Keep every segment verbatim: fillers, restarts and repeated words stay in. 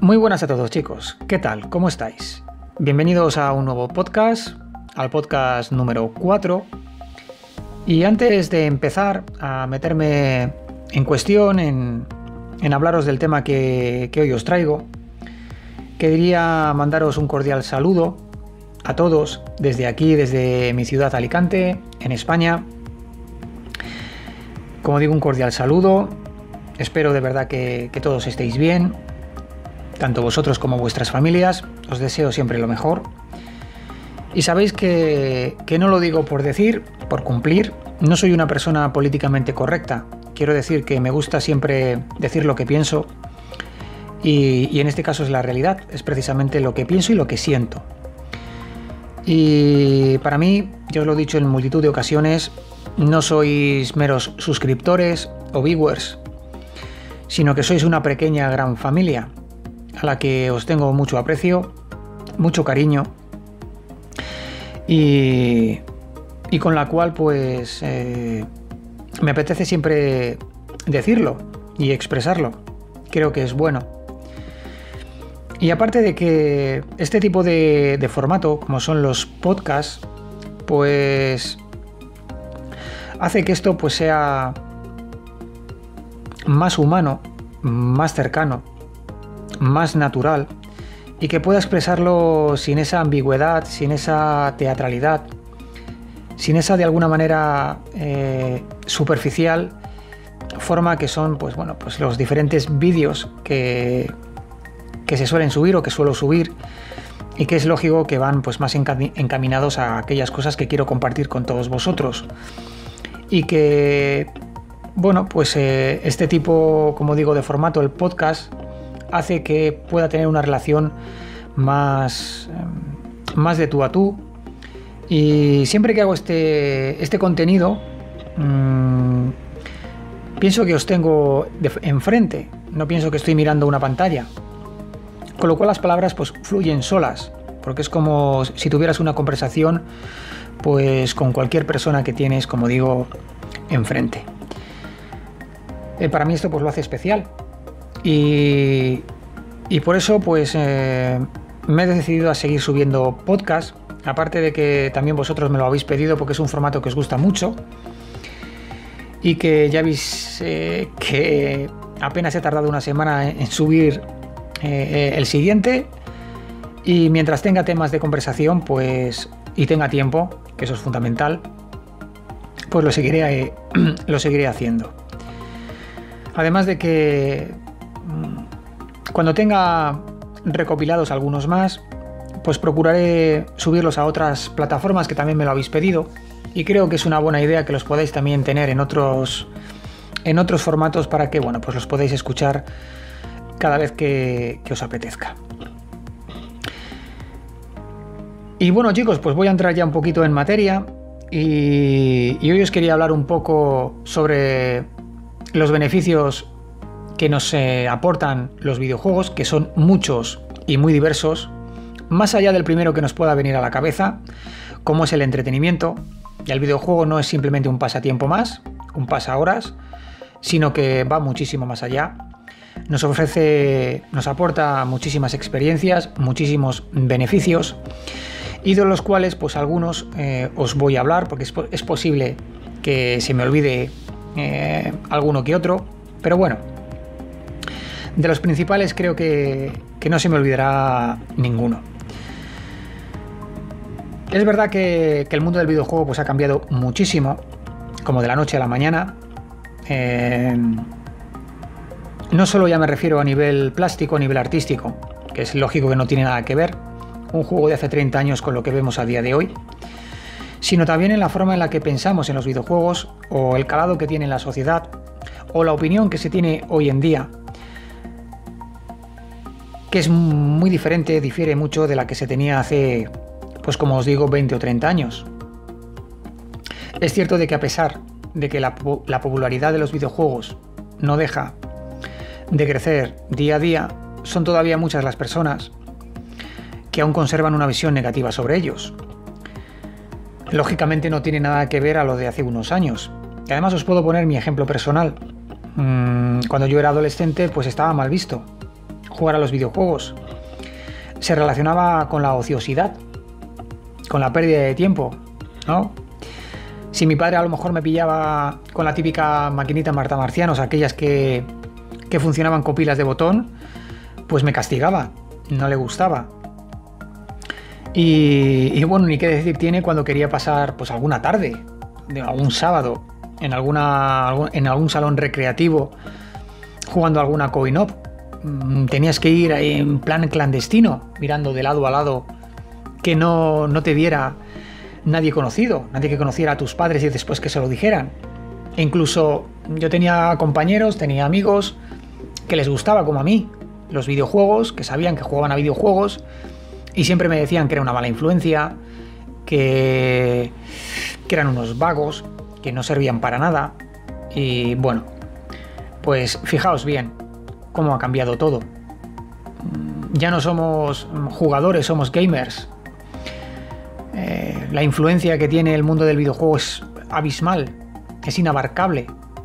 Muy buenas a todos, chicos. ¿Qué tal? ¿Cómo estáis? Bienvenidos a un nuevo podcast, al podcast número cuatro. Y antes de empezar a meterme en cuestión, en, en hablaros del tema que, que hoy os traigo, quería mandaros un cordial saludo a todos desde aquí, desde mi ciudad Alicante, en España. Como digo, un cordial saludo. Espero de verdad que, que todos estéis bien, tanto vosotros como vuestras familias. Os deseo siempre lo mejor. Y sabéis que, que no lo digo por decir, por cumplir. No soy una persona políticamente correcta. Quiero decir que me gusta siempre decir lo que pienso. Y, y en este caso es la realidad. Es precisamente lo que pienso y lo que siento. Y para mí, ya os lo he dicho en multitud de ocasiones, no sois meros suscriptores o viewers, sino que sois una pequeña gran familia a la que os tengo mucho aprecio, mucho cariño y, y con la cual pues eh, me apetece siempre decirlo y expresarlo. Creo que es bueno. Y aparte de que este tipo de, de formato, como son los podcasts, pues hace que esto pues sea más humano, más cercano, más natural, y que pueda expresarlo sin esa ambigüedad, sin esa teatralidad, sin esa de alguna manera eh, superficial forma que son pues bueno pues los diferentes vídeos que, que se suelen subir o que suelo subir, y que es lógico que van pues más encaminados a aquellas cosas que quiero compartir con todos vosotros, y que bueno pues eh, este tipo, como digo, de formato, el podcast, hace que pueda tener una relación más, más de tú a tú. Y siempre que hago este, este contenido, mmm, pienso que os tengo de, enfrente, no pienso que estoy mirando una pantalla, con lo cual las palabras pues fluyen solas, porque es como si tuvieras una conversación pues con cualquier persona que tienes, como digo, enfrente. Eh, para mí esto pues lo hace especial. Y, y por eso pues eh, me he decidido a seguir subiendo podcast, aparte de que también vosotros me lo habéis pedido porque es un formato que os gusta mucho y que ya veis eh, que apenas he tardado una semana en subir eh, el siguiente, y mientras tenga temas de conversación pues y tenga tiempo, que eso es fundamental, pues lo seguiré, eh, lo seguiré haciendo. Además de que cuando tenga recopilados algunos más, pues procuraré subirlos a otras plataformas que también me lo habéis pedido, y creo que es una buena idea que los podáis también tener en otros, en otros formatos, para que bueno pues los podáis escuchar cada vez que, que os apetezca. Y bueno, chicos, pues voy a entrar ya un poquito en materia, y, y hoy os quería hablar un poco sobre los beneficios que nos eh, aportan los videojuegos, que son muchos y muy diversos, más allá del primero que nos pueda venir a la cabeza, como es el entretenimiento. El videojuego no es simplemente un pasatiempo más, un pasahoras, sino que va muchísimo más allá. Nos ofrece, nos aporta muchísimas experiencias, muchísimos beneficios, y de los cuales pues algunos eh, os voy a hablar, porque es, es posible que se me olvide eh, alguno que otro, pero bueno, de los principales creo que, que no se me olvidará ninguno. Es verdad que, que el mundo del videojuego pues ha cambiado muchísimo, como de la noche a la mañana. Eh, no solo ya me refiero a nivel plástico, a nivel artístico, que es lógico que no tiene nada que ver un juego de hace treinta años con lo que vemos a día de hoy, sino también en la forma en la que pensamos en los videojuegos, o el calado que tiene en la sociedad, o la opinión que se tiene hoy en día, que es muy diferente, difiere mucho de la que se tenía hace, pues como os digo, veinte o treinta años. Es cierto de que a pesar de que la, la popularidad de los videojuegos no deja de crecer día a día, son todavía muchas las personas que aún conservan una visión negativa sobre ellos. Lógicamente no tiene nada que ver a lo de hace unos años. Y además os puedo poner mi ejemplo personal. Cuando yo era adolescente pues estaba mal visto. jugar a los videojuegos. Se relacionaba con la ociosidad, con la pérdida de tiempo, ¿no? Si mi padre a lo mejor me pillaba con la típica maquinita martamarcianos, aquellas que, que funcionaban con pilas de botón, pues me castigaba, no le gustaba. Y, y bueno, ni qué decir tiene cuando quería pasar pues alguna tarde, de algún sábado, en, alguna, en algún salón recreativo, jugando alguna coin-op. Tenías que ir en plan clandestino, mirando de lado a lado, que no, no te viera nadie conocido, nadie que conociera a tus padres y después que se lo dijeran. E incluso yo tenía compañeros, tenía amigos que les gustaba, como a mí, los videojuegos, que sabían que jugaban a videojuegos y siempre me decían que era una mala influencia, que, que eran unos vagos, que no servían para nada. Y bueno, pues fijaos bien cómo ha cambiado todo. Ya no somos jugadores, somos gamers. Eh, la influencia que tiene el mundo del videojuego es abismal, es inabarcable.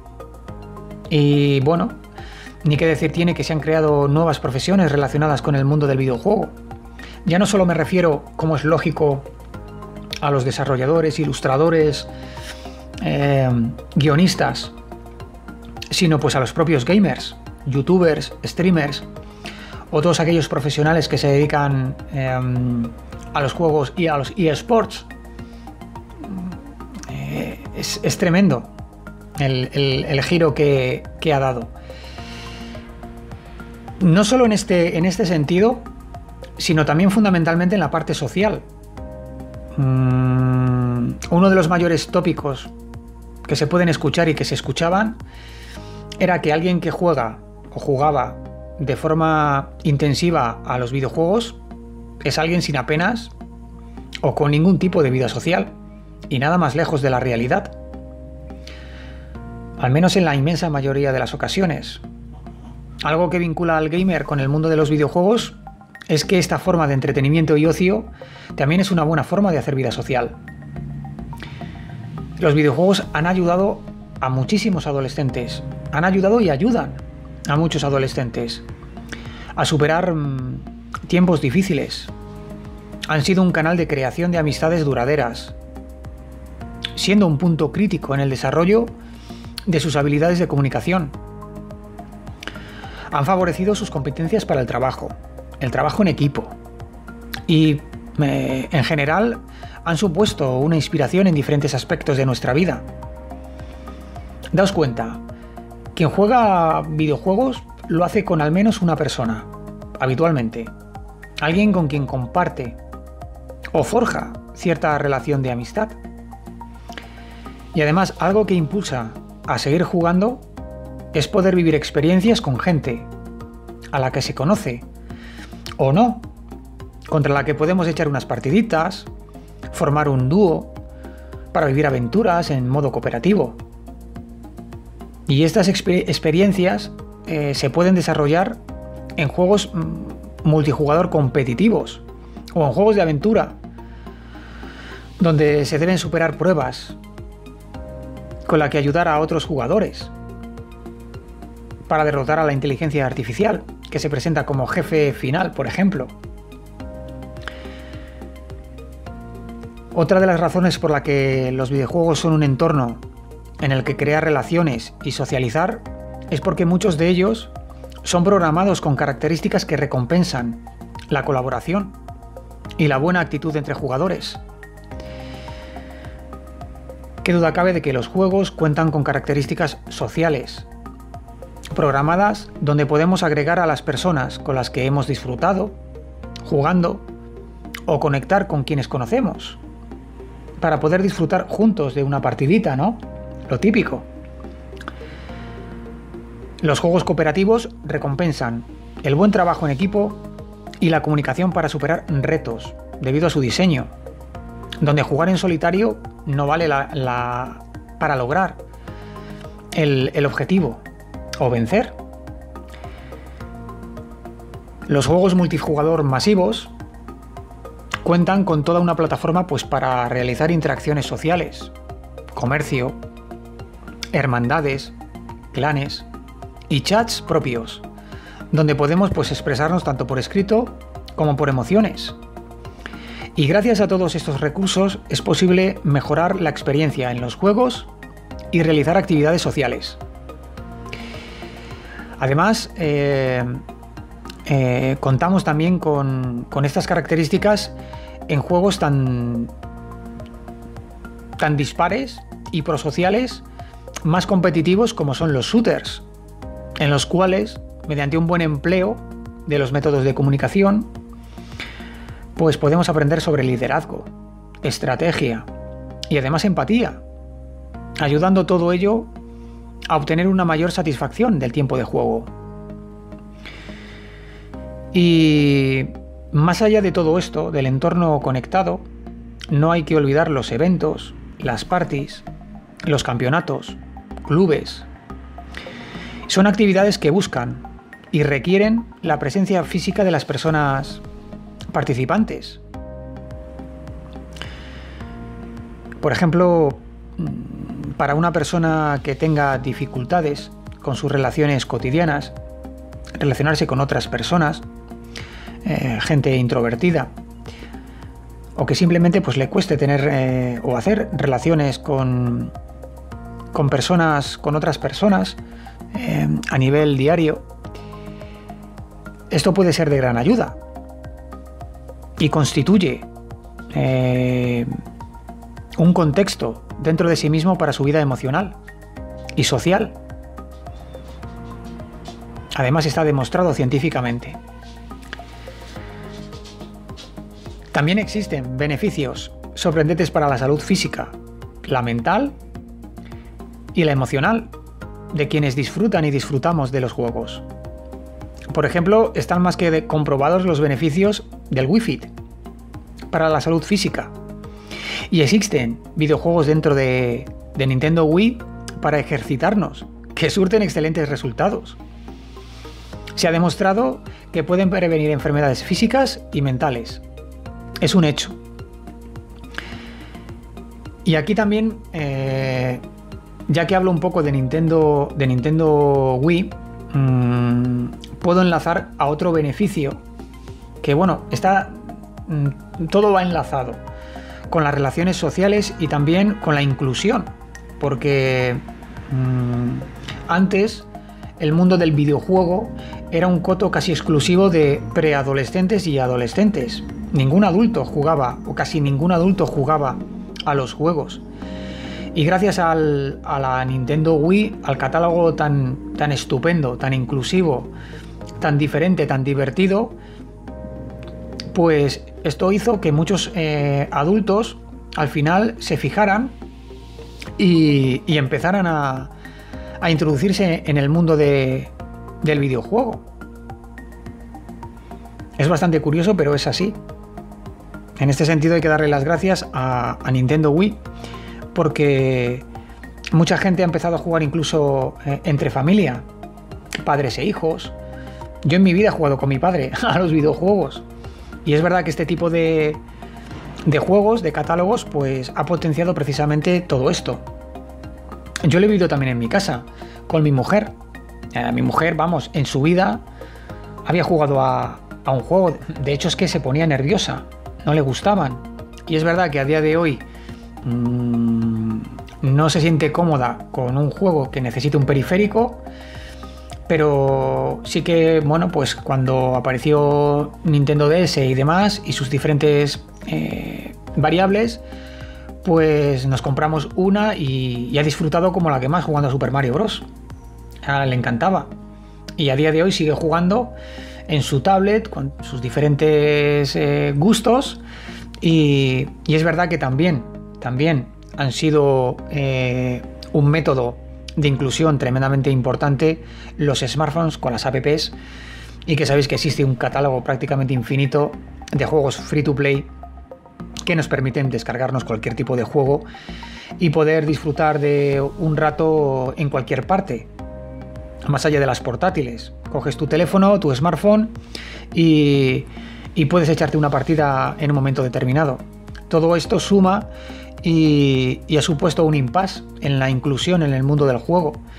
Y bueno, ni qué decir tiene que se han creado nuevas profesiones relacionadas con el mundo del videojuego. Ya no solo me refiero, como es lógico, a los desarrolladores, ilustradores, eh, guionistas, sino pues a los propios gamers, youtubers, streamers o todos aquellos profesionales que se dedican eh, a los juegos y a los eSports. Eh, es, es tremendo el, el, el giro que, que ha dado. No solo en este, en este sentido, sino también fundamentalmente en la parte social. Mm, uno de los mayores tópicos que se pueden escuchar y que se escuchaban era que alguien que juega o jugaba de forma intensiva a los videojuegos es alguien sin apenas o con ningún tipo de vida social y nada más lejos de la realidad, al menos en la inmensa mayoría de las ocasiones. Algo que vincula al gamer con el mundo de los videojuegos es que esta forma de entretenimiento y ocio también es una buena forma de hacer vida social. Los videojuegos han ayudado a muchísimos adolescentes, han ayudado y ayudan a muchos adolescentes a superar mmm, tiempos difíciles. Han sido un canal de creación de amistades duraderas, siendo un punto crítico en el desarrollo de sus habilidades de comunicación. Han favorecido sus competencias para el trabajo, el trabajo en equipo y, eh, en general, han supuesto una inspiración en diferentes aspectos de nuestra vida. Daos cuenta, quien juega videojuegos lo hace con al menos una persona, habitualmente, alguien con quien comparte o forja cierta relación de amistad. Y además, algo que impulsa a seguir jugando es poder vivir experiencias con gente a la que se conoce o no, contra la que podemos echar unas partiditas, formar un dúo para vivir aventuras en modo cooperativo. Y estas exper- experiencias eh, se pueden desarrollar en juegos multijugador competitivos o en juegos de aventura, donde se deben superar pruebas con la que ayudar a otros jugadores para derrotar a la inteligencia artificial que se presenta como jefe final, por ejemplo. Otra de las razones por la que los videojuegos son un entorno en el que crear relaciones y socializar es porque muchos de ellos son programados con características que recompensan la colaboración y la buena actitud entre jugadores. Qué duda cabe de que los juegos cuentan con características sociales, programadas donde podemos agregar a las personas con las que hemos disfrutado, jugando, o conectar con quienes conocemos, para poder disfrutar juntos de una partidita, ¿no? Lo típico. Los juegos cooperativos recompensan el buen trabajo en equipo y la comunicación para superar retos, debido a su diseño, donde jugar en solitario no vale la, la, para lograr el, el objetivo o vencer. Los juegos multijugador masivos cuentan con toda una plataforma pues, para realizar interacciones sociales, comercio, hermandades, clanes y chats propios, donde podemos pues, expresarnos tanto por escrito como por emociones. Y gracias a todos estos recursos es posible mejorar la experiencia en los juegos y realizar actividades sociales. Además, eh, eh, contamos también con, con estas características en juegos tan, tan dispares y prosociales, más competitivos como son los shooters, en los cuales, mediante un buen empleo de los métodos de comunicación, pues podemos aprender sobre liderazgo, estrategia y además empatía, ayudando todo ello a obtener una mayor satisfacción del tiempo de juego. Y más allá de todo esto, del entorno conectado, no hay que olvidar los eventos, las parties, los campeonatos, clubes. Son actividades que buscan y requieren la presencia física de las personas participantes. Por ejemplo, para una persona que tenga dificultades con sus relaciones cotidianas, relacionarse con otras personas, eh, gente introvertida, o que simplemente pues, le cueste tener eh, o hacer relaciones con, con personas, con otras personas eh, a nivel diario, esto puede ser de gran ayuda y constituye eh, un contexto dentro de sí mismo para su vida emocional y social. Además está demostrado científicamente. También existen beneficios sorprendentes para la salud física, la mental y la emocional de quienes disfrutan y disfrutamos de los juegos. Por ejemplo, están más que comprobados los beneficios del Wii Fit para la salud física. Y existen videojuegos dentro de, de Nintendo Wii para ejercitarnos, que surten excelentes resultados. Se ha demostrado que pueden prevenir enfermedades físicas y mentales. Es un hecho. Y aquí también, eh, ya que hablo un poco de Nintendo, de Nintendo Wii, mmm, puedo enlazar a otro beneficio que, bueno, está mmm, todo va enlazado con las relaciones sociales y también con la inclusión, porque mmm, antes el mundo del videojuego era un coto casi exclusivo de preadolescentes y adolescentes. Ningún adulto jugaba, o casi ningún adulto jugaba a los juegos. Y gracias al, a la Nintendo Wii, al catálogo tan, tan estupendo, tan inclusivo, tan diferente, tan divertido, pues esto hizo que muchos eh, adultos al final se fijaran y, y empezaran a, a introducirse en el mundo de, del videojuego. Es bastante curioso, pero es así. En este sentido hay que darle las gracias a, a Nintendo Wii, porque mucha gente ha empezado a jugar incluso eh, entre familia, padres e hijos. Yo en mi vida he jugado con mi padre a los videojuegos. Y es verdad que este tipo de, de juegos, de catálogos, pues ha potenciado precisamente todo esto. Yo lo he vivido también en mi casa, con mi mujer. Eh, mi mujer, vamos, en su vida había jugado a, a un juego. De hecho es que se ponía nerviosa, no le gustaban. Y es verdad que a día de hoy mmm, no se siente cómoda con un juego que necesite un periférico. Pero sí que, bueno, pues cuando apareció Nintendo D S y demás, y sus diferentes eh, variables, pues nos compramos una y, y ha disfrutado como la que más jugando a Super Mario Bros. A le encantaba. Y a día de hoy sigue jugando en su tablet con sus diferentes eh, gustos. Y, y es verdad que también, también han sido eh, un método de inclusión tremendamente importante los smartphones con las apps, y que sabéis que existe un catálogo prácticamente infinito de juegos free to play que nos permiten descargarnos cualquier tipo de juego y poder disfrutar de un rato en cualquier parte, más allá de las portátiles. Coges tu teléfono, tu smartphone y, y puedes echarte una partida en un momento determinado. Todo esto suma y, y ha supuesto un impasse en la inclusión en el mundo del juego,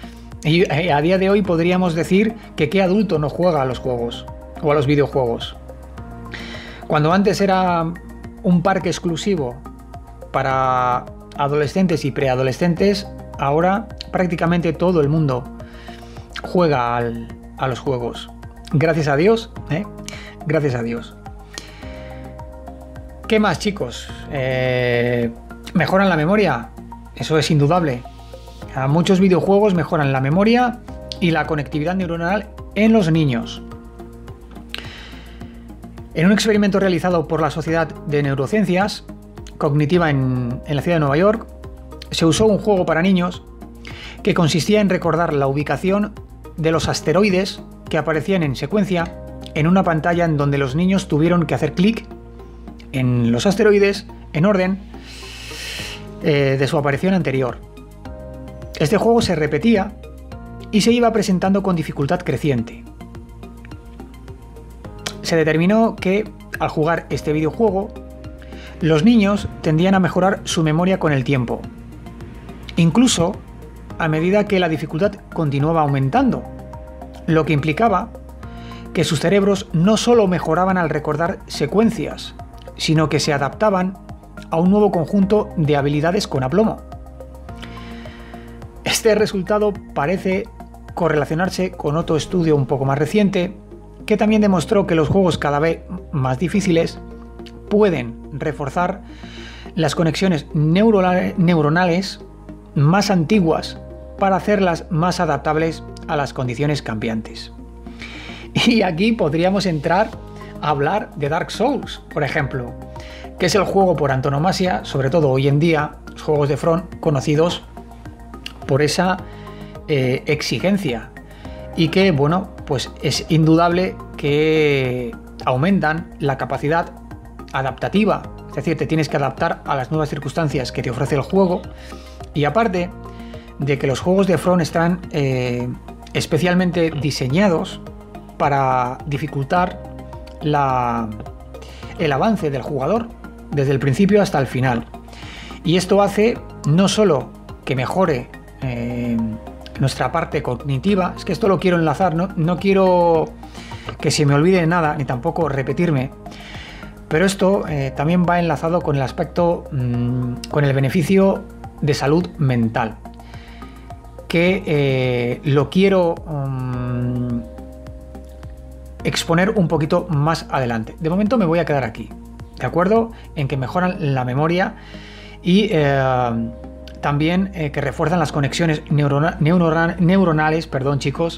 Y a día de hoy podríamos decir que qué adulto no juega a los juegos o a los videojuegos. Cuando antes era un parque exclusivo para adolescentes y preadolescentes, ahora prácticamente todo el mundo juega al, a los juegos. Gracias a Dios, ¿eh? Gracias a Dios. ¿Qué más, chicos? Eh, ¿Mejoran la memoria? Eso es indudable. A muchos videojuegos mejoran la memoria y la conectividad neuronal en los niños. En un experimento realizado por la Sociedad de Neurociencias Cognitiva en, en la ciudad de Nueva York, se usó un juego para niños que consistía en recordar la ubicación de los asteroides que aparecían en secuencia en una pantalla en donde los niños tuvieron que hacer clic en los asteroides en orden eh, de su aparición anterior. Este juego se repetía y se iba presentando con dificultad creciente. Se determinó que al jugar este videojuego, los niños tendían a mejorar su memoria con el tiempo, incluso a medida que la dificultad continuaba aumentando, lo que implicaba que sus cerebros no solo mejoraban al recordar secuencias, sino que se adaptaban a un nuevo conjunto de habilidades con aplomo. Este resultado parece correlacionarse con otro estudio un poco más reciente, que también demostró que los juegos cada vez más difíciles pueden reforzar las conexiones neuronales más antiguas para hacerlas más adaptables a las condiciones cambiantes. Y aquí podríamos entrar a hablar de Dark Souls, por ejemplo, que es el juego por antonomasia, sobre todo hoy en día, los juegos de From conocidos por esa eh, exigencia, y que, bueno, pues es indudable que aumentan la capacidad adaptativa, es decir, te tienes que adaptar a las nuevas circunstancias que te ofrece el juego, y aparte de que los juegos de From están eh, especialmente diseñados para dificultar la, el avance del jugador desde el principio hasta el final, y esto hace no solo que mejore eh, nuestra parte cognitiva, es que esto lo quiero enlazar, no, no quiero que se me olvide nada ni tampoco repetirme, pero esto eh, también va enlazado con el aspecto, mmm, con el beneficio de salud mental, que eh, lo quiero um, exponer un poquito más adelante. De momento me voy a quedar aquí, ¿de acuerdo? En que mejoran la memoria y eh, también eh, que refuerzan las conexiones neurona neurona neuronales, perdón, chicos,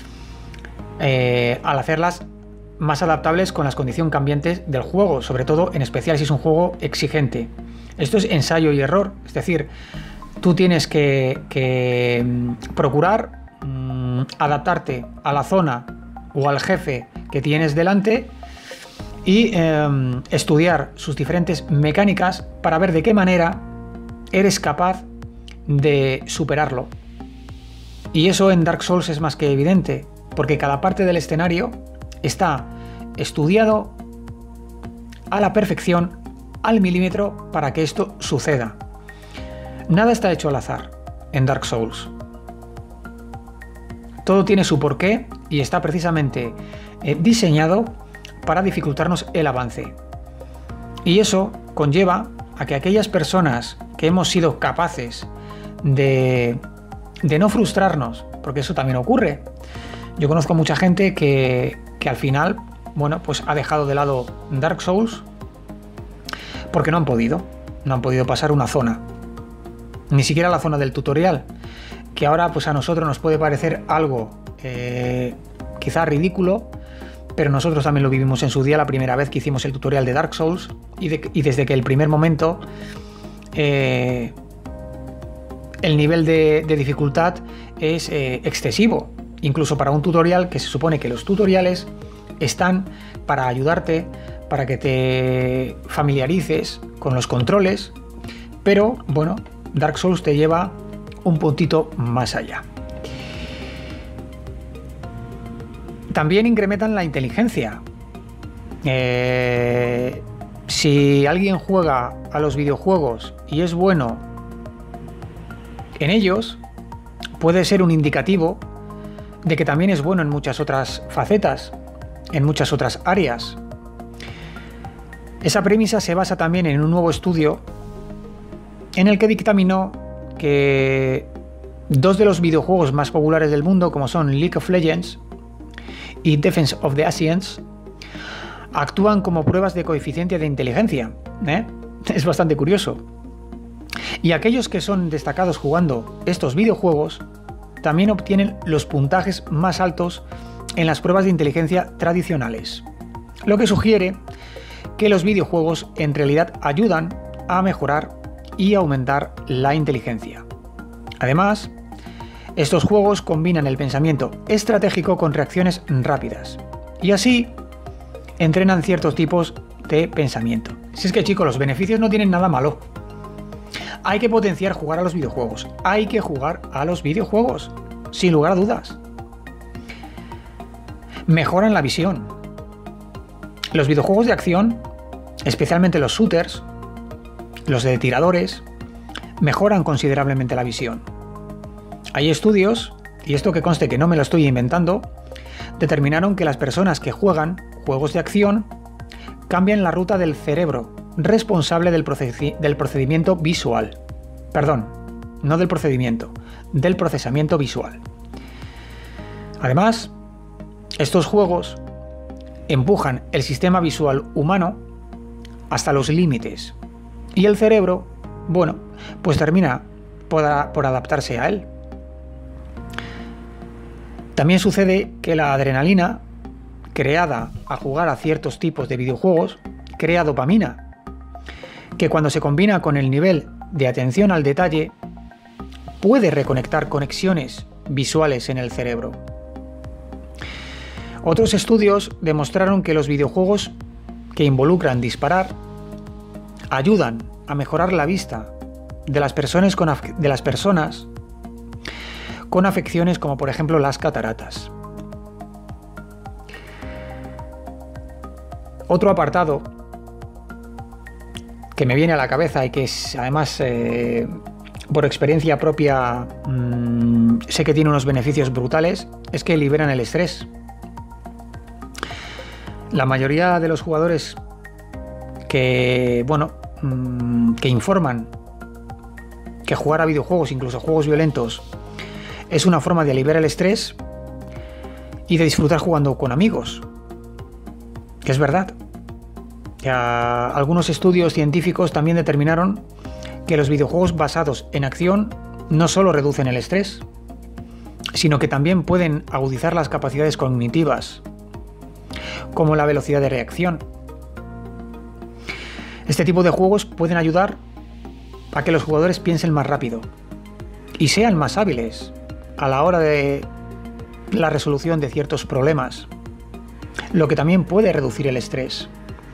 eh, al hacerlas más adaptables con las condiciones cambiantes del juego, sobre todo en especial si es un juego exigente. Esto es ensayo y error, es decir, tú tienes que, que procurar mmm, adaptarte a la zona o al jefe que tienes delante y eh, estudiar sus diferentes mecánicas para ver de qué manera eres capaz de superarlo. Y eso en Dark Souls es más que evidente, porque cada parte del escenario está estudiado a la perfección, al milímetro, para que esto suceda. Nada está hecho al azar en Dark Souls. Todo tiene su porqué y está precisamente eh, diseñado para dificultarnos el avance. Y eso conlleva a que aquellas personas que hemos sido capaces de, de no frustrarnos, porque eso también ocurre. Yo conozco mucha gente que, que al final, bueno, pues ha dejado de lado Dark Souls porque no han podido, no han podido pasar una zona, ni siquiera la zona del tutorial, que ahora pues a nosotros nos puede parecer algo eh, quizá ridículo, pero nosotros también lo vivimos en su día la primera vez que hicimos el tutorial de Dark Souls, y, de, y desde que el primer momento eh, el nivel de, de dificultad es eh, excesivo, incluso para un tutorial, que se supone que los tutoriales están para ayudarte, para que te familiarices con los controles, pero bueno, Dark Souls te lleva un puntito más allá. También incrementan la inteligencia. Eh, si alguien juega a los videojuegos y es bueno en ellos, puede ser un indicativo de que también es bueno en muchas otras facetas, en muchas otras áreas. Esa premisa se basa también en un nuevo estudio en el que dictaminó que dos de los videojuegos más populares del mundo, como son League of Legends y Defense of the Ancients, actúan como pruebas de coeficiente de inteligencia. ¿eh? Es bastante curioso. Y aquellos que son destacados jugando estos videojuegos también obtienen los puntajes más altos en las pruebas de inteligencia tradicionales, lo que sugiere que los videojuegos en realidad ayudan a mejorar y aumentar la inteligencia. Además, estos juegos combinan el pensamiento estratégico con reacciones rápidas y así entrenan ciertos tipos de pensamiento. Si es que, chicos, los beneficios no tienen nada malo. Hay que potenciar jugar a los videojuegos. Hay que jugar a los videojuegos, sin lugar a dudas. Mejoran la visión. Los videojuegos de acción, especialmente los shooters, los de tiradores, mejoran considerablemente la visión. Hay estudios, y esto que conste que no me lo estoy inventando, determinaron que las personas que juegan juegos de acción cambian la ruta del cerebro responsable del, procedi- del procedimiento visual. Perdón, no del procedimiento, del procesamiento visual. Además, estos juegos empujan el sistema visual humano hasta los límites y el cerebro, bueno, pues termina por, a- por adaptarse a él. También sucede que la adrenalina, creada a jugar a ciertos tipos de videojuegos, crea dopamina, que cuando se combina con el nivel de atención al detalle, puede reconectar conexiones visuales en el cerebro. Otros estudios demostraron que los videojuegos que involucran disparar ayudan a mejorar la vista de las personas con, af- de las personas con afecciones como por ejemplo las cataratas. Otro apartado que me viene a la cabeza y que es además eh, por experiencia propia mmm, sé que tiene unos beneficios brutales es que liberan el estrés. La mayoría de los jugadores que, bueno, mmm, que informan que jugar a videojuegos, incluso juegos violentos, es una forma de aliviar el estrés y de disfrutar jugando con amigos. Que es verdad. Ya, algunos estudios científicos también determinaron que los videojuegos basados en acción no solo reducen el estrés, sino que también pueden agudizar las capacidades cognitivas, como la velocidad de reacción. Este tipo de juegos pueden ayudar a que los jugadores piensen más rápido y sean más hábiles a la hora de la resolución de ciertos problemas, lo que también puede reducir el estrés.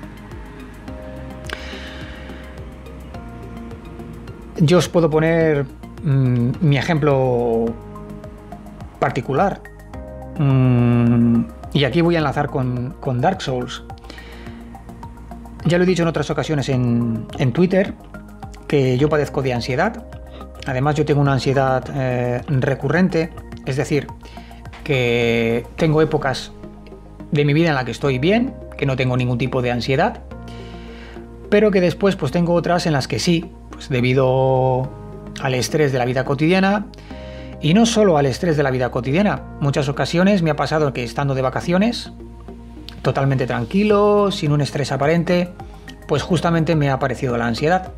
Yo os puedo poner mmm, mi ejemplo particular. Mm, y aquí voy a enlazar con, con Dark Souls. Ya lo he dicho en otras ocasiones en, en Twitter, que yo padezco de ansiedad. Además, yo tengo una ansiedad eh, recurrente, es decir, que tengo épocas de mi vida en la que estoy bien, que no tengo ningún tipo de ansiedad, pero que después pues tengo otras en las que sí, pues debido al estrés de la vida cotidiana, y no solo al estrés de la vida cotidiana. Muchas ocasiones me ha pasado que estando de vacaciones, totalmente tranquilo, sin un estrés aparente, pues justamente me ha aparecido la ansiedad.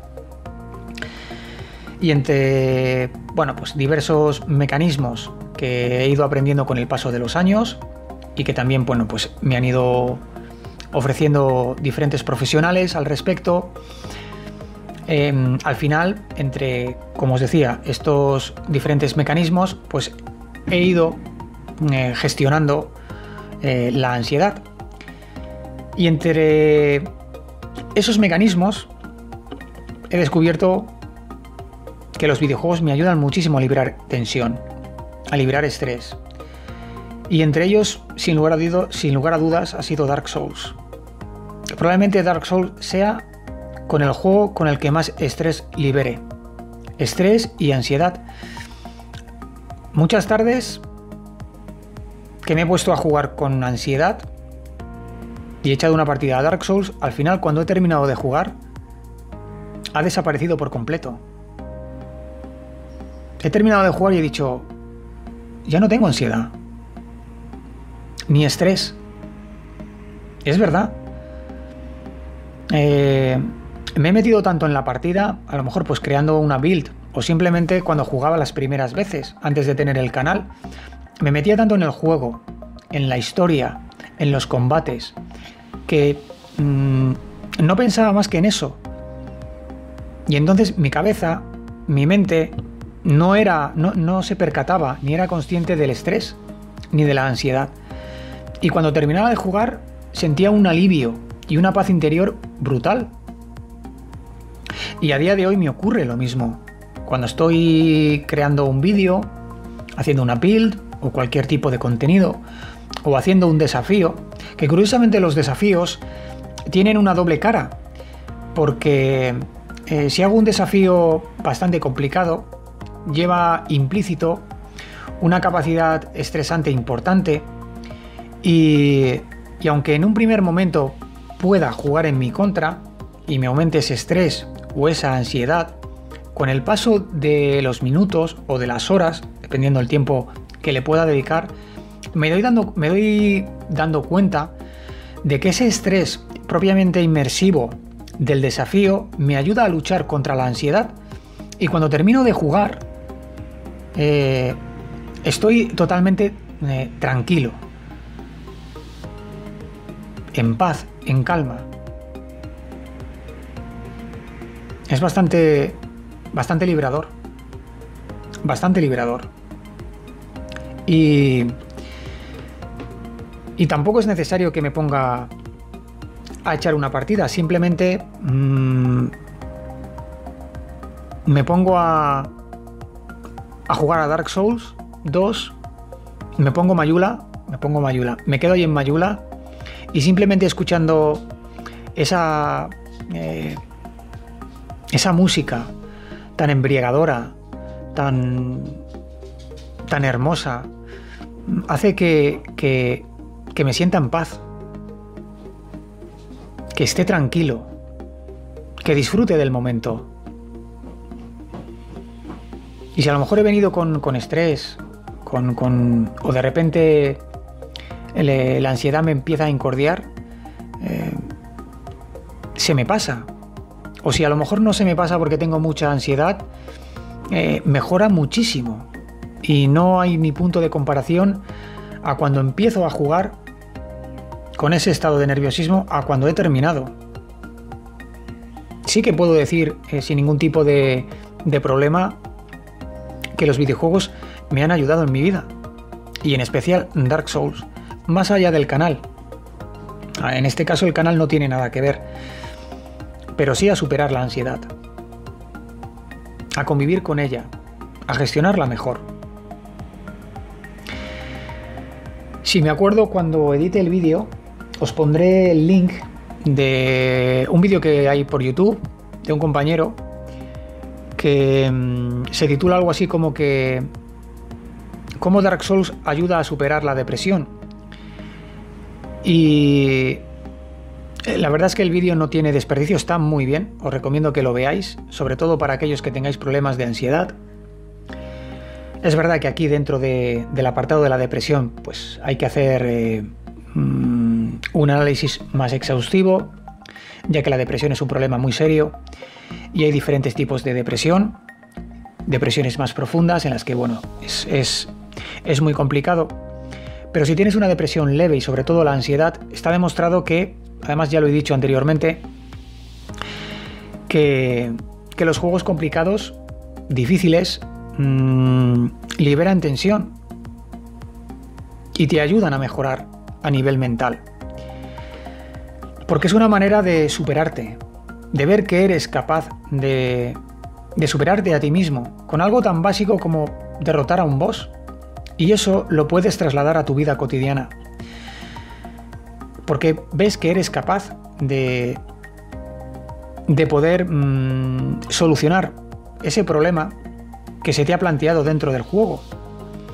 Y entre, bueno, pues diversos mecanismos que he ido aprendiendo con el paso de los años y que también, bueno, pues me han ido ofreciendo diferentes profesionales al respecto, eh, al final, entre, como os decía, estos diferentes mecanismos, pues he ido eh, gestionando eh, la ansiedad. Y entre esos mecanismos he descubierto que los videojuegos me ayudan muchísimo a liberar tensión, a liberar estrés. Y entre ellos, sin lugar a, dudo, sin lugar a dudas, ha sido Dark Souls. Probablemente Dark Souls sea con el juego con el que más estrés libere. Estrés y ansiedad. muchas tardes que me he puesto a jugar con ansiedad y he echado una partida a Dark Souls, al final cuando he terminado de jugar, ha desaparecido por completo. He terminado de jugar y he dicho, ya no tengo ansiedad, ni estrés. Es verdad. Eh, me he metido tanto en la partida, a lo mejor pues creando una build, o simplemente cuando jugaba las primeras veces, antes de tener el canal, me metía tanto en el juego, en la historia, en los combates, que mmm, no pensaba más que en eso. Y entonces mi cabeza, mi mente, no era, no, no se percataba, ni era consciente del estrés, ni de la ansiedad. Y cuando terminaba de jugar, sentía un alivio y una paz interior brutal. Y a día de hoy me ocurre lo mismo. Cuando estoy creando un vídeo, haciendo una build o cualquier tipo de contenido, o haciendo un desafío, que curiosamente los desafíos tienen una doble cara, porque eh, si hago un desafío bastante complicado, lleva implícito una capacidad estresante importante y, y aunque en un primer momento pueda jugar en mi contra y me aumente ese estrés o esa ansiedad, con el paso de los minutos o de las horas, dependiendo del tiempo que le pueda dedicar, me doy dando, me doy dando cuenta de que ese estrés propiamente inmersivo del desafío me ayuda a luchar contra la ansiedad y cuando termino de jugar eh, estoy totalmente eh, tranquilo, en paz, en calma. Es bastante, bastante liberador, bastante liberador. Y, y tampoco es necesario que me ponga a echar una partida, simplemente mmm, me pongo a, a jugar a Dark Souls dos, me pongo Mayula, me pongo Mayula, me quedo ahí en Mayula y simplemente escuchando esa, eh, esa música tan embriagadora, tan, tan hermosa, hace que, que, que me sienta en paz, que esté tranquilo, que disfrute del momento. Y si a lo mejor he venido con, con estrés, con, con, o de repente el, la ansiedad me empieza a incordiar, eh, se me pasa. O si a lo mejor no se me pasa porque tengo mucha ansiedad, eh, mejora muchísimo. Y no hay ni punto de comparación a cuando empiezo a jugar con ese estado de nerviosismo a cuando he terminado. Sí que puedo decir, eh, sin ningún tipo de, de problema, que los videojuegos me han ayudado en mi vida. Y en especial Dark Souls, más allá del canal. En este caso el canal no tiene nada que ver, pero sí a superar la ansiedad, a convivir con ella, a gestionarla mejor. Si me acuerdo, cuando edite el vídeo, os pondré el link de un vídeo que hay por YouTube de un compañero que mmm, se titula algo así como que cómo Dark Souls ayuda a superar la depresión. Y la verdad es que el vídeo no tiene desperdicio, está muy bien, os recomiendo que lo veáis, sobre todo para aquellos que tengáis problemas de ansiedad. Es verdad que aquí dentro de, del apartado de la depresión pues hay que hacer eh, un análisis más exhaustivo, ya que la depresión es un problema muy serio y hay diferentes tipos de depresión, depresiones más profundas en las que bueno, es, es, es muy complicado, pero si tienes una depresión leve y sobre todo la ansiedad, está demostrado que, además ya lo he dicho anteriormente, que, que los juegos complicados, difíciles, mmm, liberan tensión y te ayudan a mejorar a nivel mental. Porque es una manera de superarte, de ver que eres capaz de, de superarte a ti mismo con algo tan básico como derrotar a un boss. Y eso lo puedes trasladar a tu vida cotidiana. Porque ves que eres capaz de, de poder mmm, solucionar ese problema que se te ha planteado dentro del juego.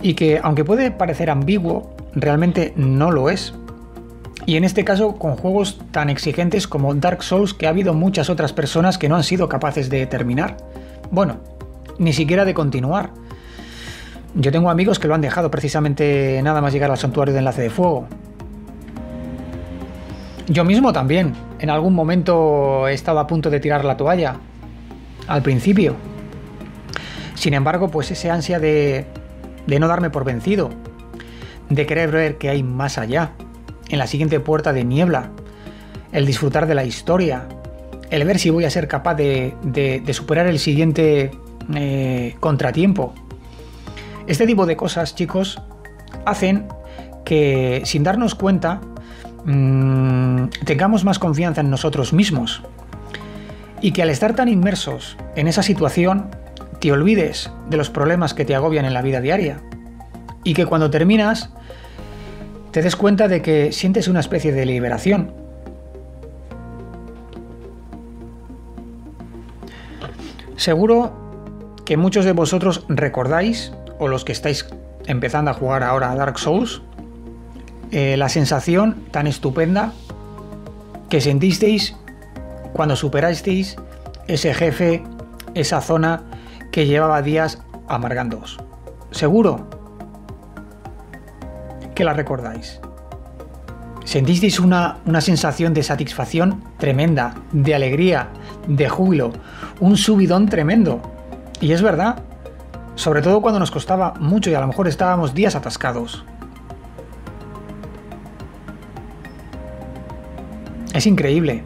y que, aunque puede parecer ambiguo, realmente no lo es. Y en este caso con juegos tan exigentes como Dark Souls, que ha habido muchas otras personas que no han sido capaces de terminar. Bueno, ni siquiera de continuar. Yo tengo amigos que lo han dejado precisamente nada más llegar al Santuario de Enlace de Fuego. Yo mismo también, en algún momento he estado a punto de tirar la toalla, al principio. Sin embargo, pues ese ansia de, de no darme por vencido, de querer ver qué hay más allá, en la siguiente puerta de niebla, el disfrutar de la historia, el ver si voy a ser capaz de, de, de superar el siguiente eh, contratiempo. Este tipo de cosas, chicos, hacen que, sin darnos cuenta, mmm, tengamos más confianza en nosotros mismos. Y que al estar tan inmersos en esa situación, te olvides de los problemas que te agobian en la vida diaria. Y que cuando terminas, te des cuenta de que sientes una especie de liberación. Seguro que muchos de vosotros recordáis, o los que estáis empezando a jugar ahora a Dark Souls, eh, la sensación tan estupenda que sentisteis cuando superasteis ese jefe, esa zona que llevaba días amargándoos. Seguro que la recordáis. Sentisteis una, una sensación de satisfacción tremenda, de alegría, de júbilo, un subidón tremendo. Y es verdad, sobre todo cuando nos costaba mucho y a lo mejor estábamos días atascados. Es increíble.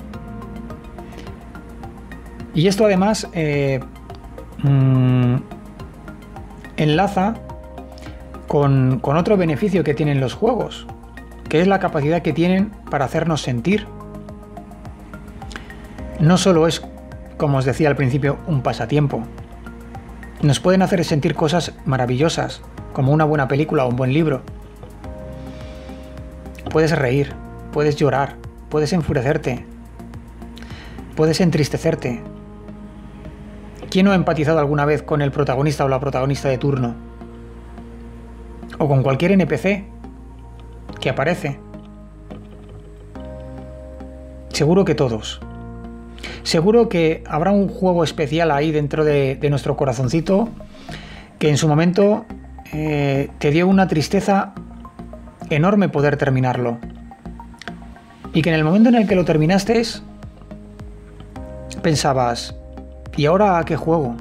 Y esto además eh, mmm, enlaza con, con otro beneficio que tienen los juegos, que es la capacidad que tienen para hacernos sentir. No solo es, como os decía al principio, un pasatiempo. Nos pueden hacer sentir cosas maravillosas, como una buena película o un buen libro. Puedes reír, puedes llorar, puedes enfurecerte, puedes entristecerte. ¿Quién no ha empatizado alguna vez con el protagonista o la protagonista de turno? O con cualquier N P C que aparece. Seguro que todos. Seguro que habrá un juego especial ahí dentro de, de nuestro corazoncito que en su momento eh, te dio una tristeza enorme poder terminarlo. Y que en el momento en el que lo terminaste pensabas, ¿y ahora a qué juego?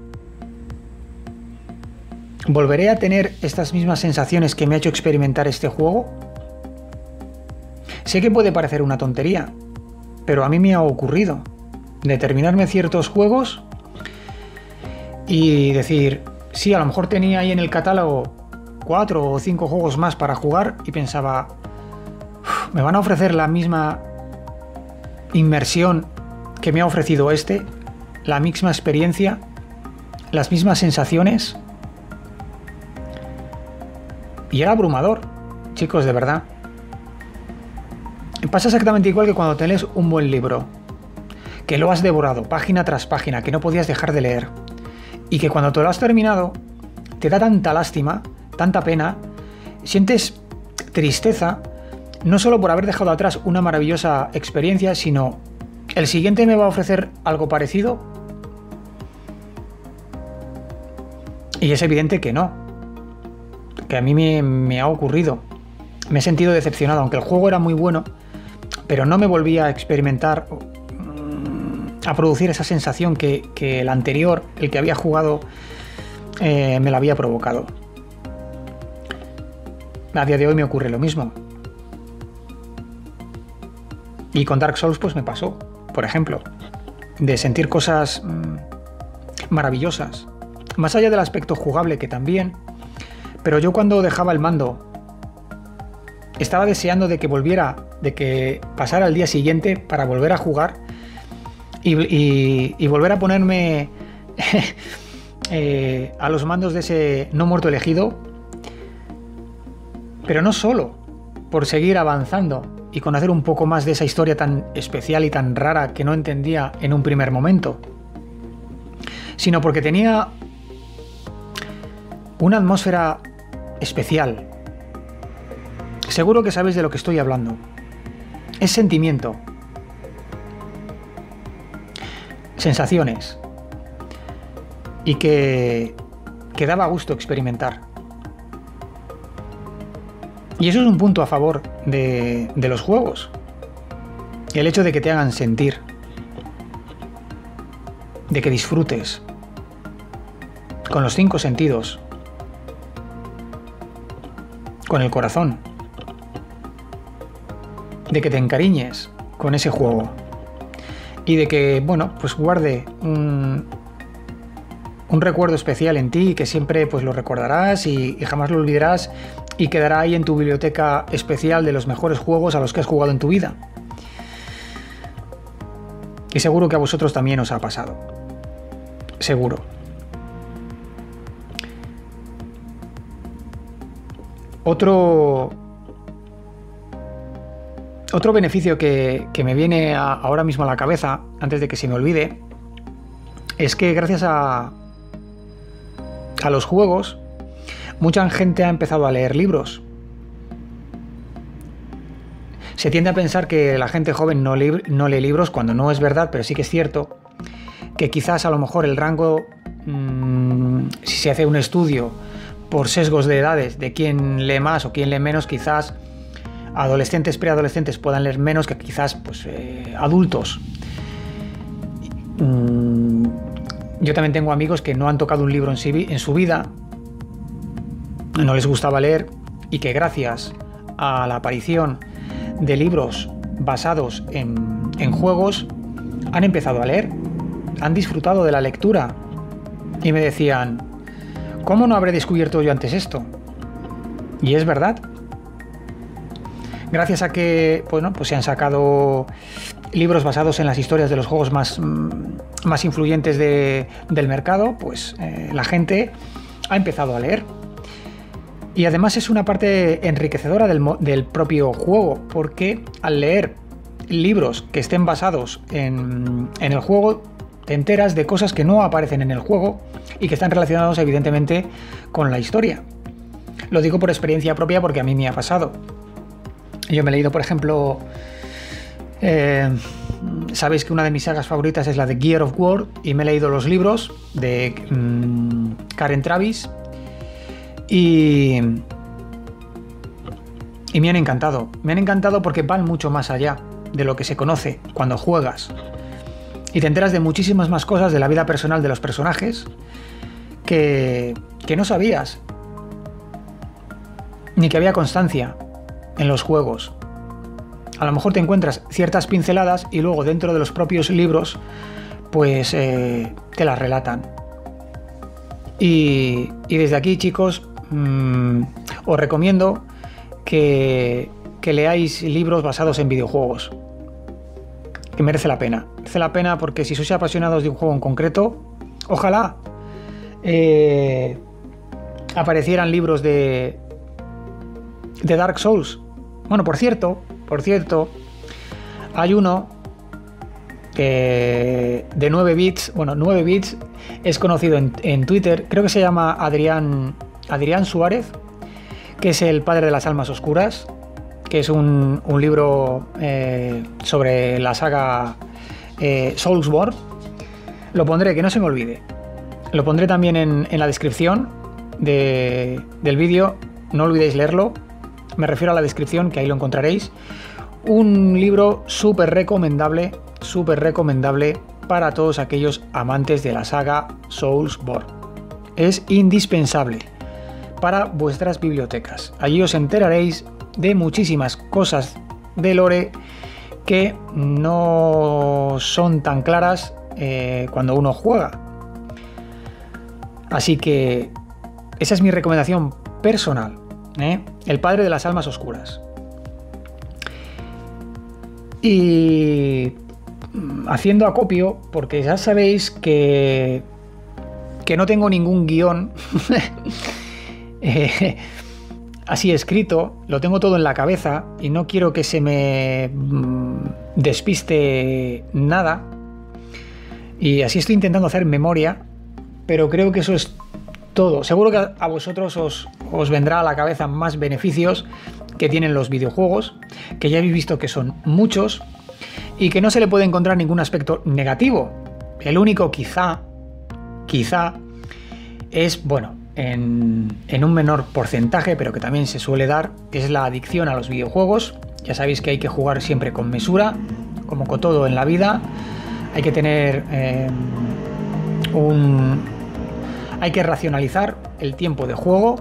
¿Volveré a tener estas mismas sensaciones que me ha hecho experimentar este juego? Sé que puede parecer una tontería, pero a mí me ha ocurrido de terminarme ciertos juegos y decir, sí, a lo mejor tenía ahí en el catálogo cuatro o cinco juegos más para jugar y pensaba, me van a ofrecer la misma inmersión que me ha ofrecido este, la misma experiencia, las mismas sensaciones. Y era abrumador, chicos, de verdad. Pasa exactamente igual que cuando te lees un buen libro, que lo has devorado página tras página, que no podías dejar de leer, y que cuando te lo has terminado te da tanta lástima, tanta pena, sientes tristeza, no solo por haber dejado atrás una maravillosa experiencia, sino ¿el siguiente me va a ofrecer algo parecido? Y es evidente que no, que a mí me, me ha ocurrido. Me he sentido decepcionado, aunque el juego era muy bueno, pero no me volvía a experimentar, a producir esa sensación que, que el anterior, el que había jugado, eh, me la había provocado. A día de hoy me ocurre lo mismo. Y con Dark Souls pues me pasó, por ejemplo, de sentir cosas mmm, maravillosas, más allá del aspecto jugable que también, pero yo cuando dejaba el mando estaba deseando de que volviera, de que pasara el día siguiente para volver a jugar y, y, y volver a ponerme eh, a los mandos de ese no muerto elegido, pero no solo por seguir avanzando y conocer un poco más de esa historia tan especial y tan rara que no entendía en un primer momento, sino porque tenía una atmósfera especial. Seguro que sabéis de lo que estoy hablando. Es sentimiento, sensaciones, y que, que daba gusto experimentar. Y eso es un punto a favor de, de los juegos. El hecho de que te hagan sentir, de que disfrutes con los cinco sentidos, con el corazón, de que te encariñes con ese juego y de que, bueno, pues guarde un, un recuerdo especial en ti y que siempre pues lo recordarás y, y jamás lo olvidarás y quedará ahí en tu biblioteca especial de los mejores juegos a los que has jugado en tu vida. Y seguro que a vosotros también os ha pasado. Seguro. Otro, otro beneficio que, que me viene a, ahora mismo a la cabeza, antes de que se me olvide, es que gracias a, a los juegos, mucha gente ha empezado a leer libros. Se tiende a pensar que la gente joven no lee, no lee libros, cuando no es verdad, pero sí que es cierto que quizás a lo mejor el rango, mmm, si se hace un estudio por sesgos de edades de quién lee más o quién lee menos, quizás adolescentes, preadolescentes puedan leer menos que quizás pues, eh, adultos. Mm, yo también tengo amigos que no han tocado un libro en, sí, en su vida, no les gustaba leer, y que gracias a la aparición de libros basados en, en juegos han empezado a leer, han disfrutado de la lectura y me decían: ¿cómo no habré descubierto yo antes esto? Y es verdad. Gracias a que bueno, pues se han sacado libros basados en las historias de los juegos más, más influyentes de, del mercado, pues eh, la gente ha empezado a leer. Y además es una parte enriquecedora del, del propio juego, porque al leer libros que estén basados en, en el juego, te enteras de cosas que no aparecen en el juego y que están relacionados evidentemente con la historia. Lo digo por experiencia propia porque a mí me ha pasado. Yo me he leído, por ejemplo, eh, sabéis que una de mis sagas favoritas es la de Gears of War, y me he leído los libros de mmm, Karen Traviss y, y me han encantado. Me han encantado porque van mucho más allá de lo que se conoce cuando juegas. Y te enteras de muchísimas más cosas de la vida personal de los personajes que, que no sabías, ni que había constancia en los juegos. A lo mejor te encuentras ciertas pinceladas y luego dentro de los propios libros pues eh, te las relatan. Y, y desde aquí, chicos, mmm, os recomiendo que, que leáis libros basados en videojuegos, que merece la pena. Merece la pena porque si sois apasionados de un juego en concreto, ojalá eh, aparecieran libros de, de Dark Souls. Bueno, por cierto, por cierto, hay uno que de nueve bits, bueno, nueve bits es conocido en, en Twitter, creo que se llama Adrián, Adrián Suárez, que es el padre de las almas oscuras, que es un, un libro eh, sobre la saga eh, Soulsborne. Lo pondré, que no se me olvide. Lo pondré también en, en la descripción de, del vídeo. No olvidéis leerlo. Me refiero a la descripción, que ahí lo encontraréis. Un libro súper recomendable, súper recomendable para todos aquellos amantes de la saga Soulsborne. Es indispensable para vuestras bibliotecas. Allí os enteraréis de muchísimas cosas de lore que no son tan claras eh, cuando uno juega. Así que esa es mi recomendación personal, ¿eh? El padre de las almas oscuras. Y haciendo acopio, porque ya sabéis que, que no tengo ningún guión eh, así escrito, lo tengo todo en la cabeza y no quiero que se me despiste nada, y así estoy intentando hacer memoria, pero creo que eso es todo. Seguro que a vosotros os, os vendrá a la cabeza más beneficios que tienen los videojuegos, que ya habéis visto que son muchos y que no se le puede encontrar ningún aspecto negativo. El único quizá, quizá, es, bueno, en, en un menor porcentaje, pero que también se suele dar, es la adicción a los videojuegos. Ya sabéis que hay que jugar siempre con mesura, como con todo en la vida. Hay que tener eh, un... Hay que racionalizar el tiempo de juego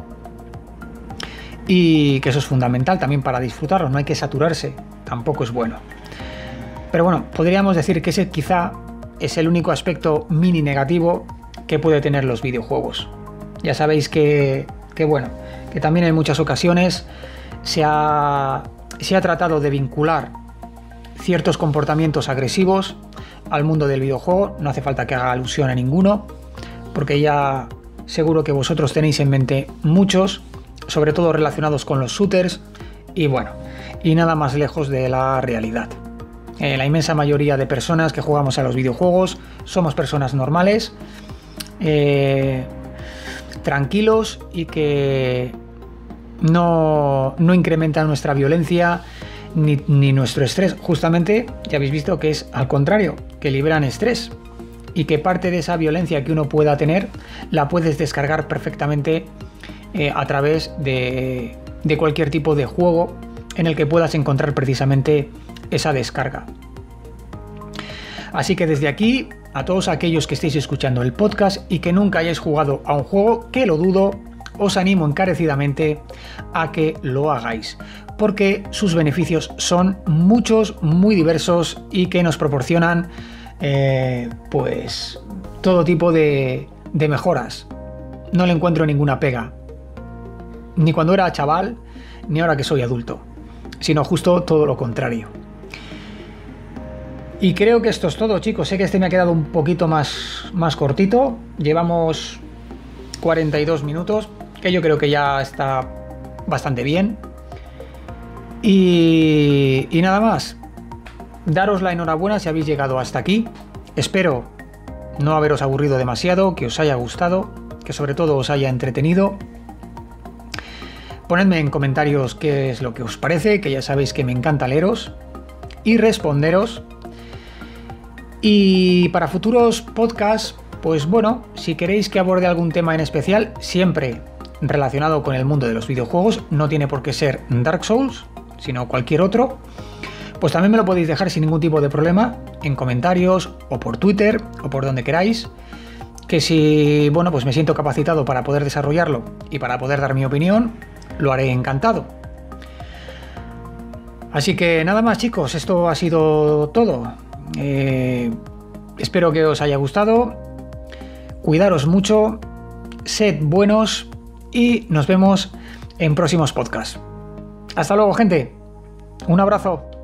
y que eso es fundamental también para disfrutarlo. No hay que saturarse, tampoco es bueno. Pero bueno, podríamos decir que ese quizá es el único aspecto mini negativo que puede tener los videojuegos. Ya sabéis que, que bueno, que también en muchas ocasiones se ha, se ha tratado de vincular ciertos comportamientos agresivos al mundo del videojuego. No hace falta que haga alusión a ninguno, porque ya seguro que vosotros tenéis en mente muchos, sobre todo relacionados con los shooters, y bueno, y nada más lejos de la realidad. Eh, la inmensa mayoría de personas que jugamos a los videojuegos somos personas normales, eh, tranquilos y que no, no incrementan nuestra violencia ni, ni nuestro estrés. Justamente ya habéis visto que es al contrario, que liberan estrés y que parte de esa violencia que uno pueda tener la puedes descargar perfectamente eh, a través de, de cualquier tipo de juego en el que puedas encontrar precisamente esa descarga. Así que desde aquí, a todos aquellos que estéis escuchando el podcast y que nunca hayáis jugado a un juego, que lo dudo, os animo encarecidamente a que lo hagáis, porque sus beneficios son muchos, muy diversos y que nos proporcionan eh, pues todo tipo de, de mejoras. No le encuentro ninguna pega, ni cuando era chaval, ni ahora que soy adulto, sino justo todo lo contrario. Y creo que esto es todo, chicos. Sé que este me ha quedado un poquito más, más cortito. Llevamos cuarenta y dos minutos, que yo creo que ya está bastante bien. Y, y nada más. Daros la enhorabuena si habéis llegado hasta aquí. Espero no haberos aburrido demasiado, que os haya gustado, que sobre todo os haya entretenido. Ponedme en comentarios qué es lo que os parece, que ya sabéis que me encanta leeros y responderos. Y para futuros podcasts, pues bueno, si queréis que aborde algún tema en especial, siempre relacionado con el mundo de los videojuegos, no tiene por qué ser Dark Souls, sino cualquier otro, pues también me lo podéis dejar sin ningún tipo de problema en comentarios o por Twitter o por donde queráis, que si, bueno, pues me siento capacitado para poder desarrollarlo y para poder dar mi opinión, lo haré encantado. Así que nada más, chicos, esto ha sido todo. Eh, espero que os haya gustado. Cuidaros mucho, sed buenos y nos vemos en próximos podcasts. Hasta luego, gente. Un abrazo.